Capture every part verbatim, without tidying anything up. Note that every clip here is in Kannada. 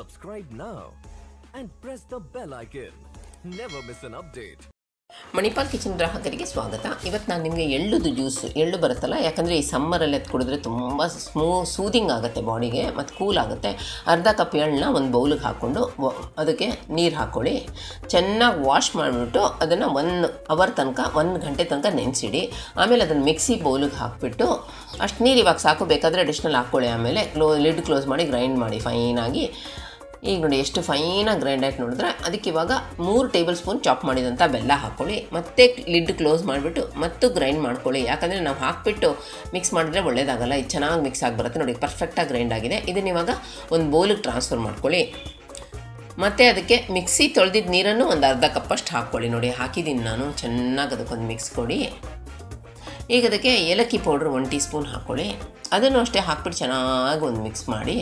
Subscribe now and press the bell icon. Never miss an update. Manipal kitchen ಗ್ರಾಹಕರಿಗೆ ಸ್ವಾಗತ. ಇವತ್ತು ನಾನು ನಿಮಗೆ ಎಳ್ಳುದು ಜ್ಯೂಸ್ ಎಳ್ಳು ಬರುತ್ತಲ್ಲ, ಯಾಕಂದರೆ ಈ ಸಮ್ಮರಲ್ಲಿ ಅದು ಕುಡಿದ್ರೆ ತುಂಬ ಸ್ಮೂ ಸೂದಿಂಗ್ ಆಗುತ್ತೆ ಬಾಡಿಗೆ ಮತ್ತು ಕೂಲ್ ಆಗುತ್ತೆ. ಅರ್ಧ ಕಪ್ ಎಳ್ಳನ್ನ ಒಂದು ಬೌಲಿಗೆ ಹಾಕ್ಕೊಂಡು ಅದಕ್ಕೆ ನೀರು ಹಾಕ್ಕೊಳ್ಳಿ. ಚೆನ್ನಾಗಿ ವಾಶ್ ಮಾಡಿಬಿಟ್ಟು ಅದನ್ನು ಒನ್ ಅವರ್ ತನಕ ಒಂದು ಗಂಟೆ ತನಕ ನೆನೆಸಿಡಿ. ಆಮೇಲೆ ಅದನ್ನು ಮಿಕ್ಸಿ ಬೌಲಿಗೆ ಹಾಕಿಬಿಟ್ಟು ಅಷ್ಟು ನೀರು ಇವಾಗ ಸಾಕು, ಬೇಕಾದರೆ ಅಡಿಷ್ನಲ್ ಹಾಕ್ಕೊಳ್ಳಿ. ಆಮೇಲೆ ಕ್ಲೋ ಲಿಡ್ ಕ್ಲೋಸ್ ಮಾಡಿ ಗ್ರೈಂಡ್ ಮಾಡಿ ಫೈನಾಗಿ. ಈಗ ನೋಡಿ ಎಷ್ಟು ಫೈನಾಗಿ ಗ್ರೈಂಡ್ ಆಗಿ ನೋಡಿದ್ರೆ ಅದಕ್ಕೆ ಇವಾಗ ಮೂರು ಟೇಬಲ್ ಸ್ಪೂನ್ ಚಾಪ್ ಮಾಡಿದಂಥ ಬೆಲ್ಲ ಹಾಕ್ಕೊಳ್ಳಿ. ಮತ್ತೆ ಲಿಡ್ ಕ್ಲೋಸ್ ಮಾಡಿಬಿಟ್ಟು ಮತ್ತು ಗ್ರೈಂಡ್ ಮಾಡ್ಕೊಳ್ಳಿ. ಯಾಕಂದರೆ ನಾವು ಹಾಕಿಬಿಟ್ಟು ಮಿಕ್ಸ್ ಮಾಡಿದ್ರೆ ಒಳ್ಳೇದಾಗಲ್ಲ, ಇದು ಚೆನ್ನಾಗಿ ಮಿಕ್ಸ್ ಆಗಿ ಬರುತ್ತೆ. ನೋಡಿ ಪರ್ಫೆಕ್ಟಾಗಿ ಗ್ರೈಂಡ್ ಆಗಿದೆ. ಇದನ್ನ ಇವಾಗ ಒಂದು ಬೌಲಿಗೆ ಟ್ರಾನ್ಸ್ಫರ್ ಮಾಡ್ಕೊಳ್ಳಿ. ಮತ್ತು ಅದಕ್ಕೆ ಮಿಕ್ಸಿ ತೊಳೆದಿದ್ದ ನೀರನ್ನು ಒಂದು ಅರ್ಧ ಕಪ್ಪಷ್ಟು ಹಾಕ್ಕೊಳ್ಳಿ. ನೋಡಿ ಹಾಕಿದ್ದೀನಿ ನಾನು, ಚೆನ್ನಾಗಿ ಅದಕ್ಕೊಂದು ಮಿಕ್ಸ್ ಕೊಡಿ. ಈಗ ಅದಕ್ಕೆ ಏಲಕ್ಕಿ ಪೌಡ್ರ್ ಒಂದು ಟೀ ಸ್ಪೂನ್ ಹಾಕ್ಕೊಳ್ಳಿ. ಅದನ್ನು ಅಷ್ಟೇ ಹಾಕ್ಬಿಟ್ಟು ಚೆನ್ನಾಗಿ ಒಂದು ಮಿಕ್ಸ್ ಮಾಡಿ.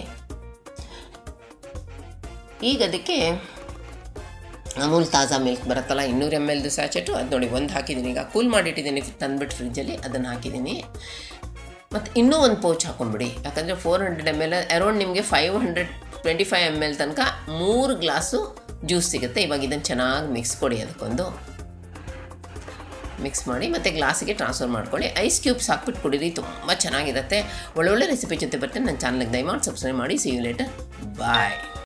ಈಗ ಅದಕ್ಕೆ ಅಮೂಲ್ ತಾಜಾ ಮಿಲ್ಕ್ ಬರುತ್ತಲ್ಲ, ಇನ್ನೂರು ಎಮ್ ಎಲ್ದು ಸ್ಯಾಚೆಟು, ಅದು ನೋಡಿ ಒಂದು ಹಾಕಿದ್ದೀನಿ. ಈಗ ಕೂಲ್ ಮಾಡಿಟ್ಟಿದ್ದೀನಿ ತಂದುಬಿಟ್ಟು ಫ್ರಿಜ್ಜಲ್ಲಿ, ಅದನ್ನು ಹಾಕಿದ್ದೀನಿ. ಮತ್ತು ಇನ್ನೂ ಒಂದು ಪೌಚ್ ಹಾಕೊಂಡ್ಬಿಡಿ, ಯಾಕಂದರೆ four hundred M L around ನಿಮಗೆ five hundred twenty five M L ತನಕ ಮೂರು ಗ್ಲಾಸು ಜ್ಯೂಸ್ ಸಿಗುತ್ತೆ. ಇವಾಗ ಇದನ್ನು ಚೆನ್ನಾಗಿ ಮಿಕ್ಸ್ ಕೊಡಿ. ಅದಕ್ಕೊಂದು ಮಿಕ್ಸ್ ಮಾಡಿ ಮತ್ತು ಗ್ಲಾಸಿಗೆ ಟ್ರಾನ್ಸ್ಫರ್ ಮಾಡ್ಕೊಳ್ಳಿ. ಐಸ್ ಕ್ಯೂಬ್ಸ್ ಹಾಕ್ಬಿಟ್ಟು ಕುಡೀರಿ, ತುಂಬ ಚೆನ್ನಾಗಿರುತ್ತೆ. ಒಳ್ಳೊಳ್ಳೆ ರೆಸಿಪಿ ಜೊತೆ ಬರ್ತೀನಿ. ನನ್ನ ಚಾನಲ್ಗೆ ದಯಮಾಡಿ ಸಬ್ಸ್ಕ್ರೈಬ್ ಮಾಡಿ. See you later, bye.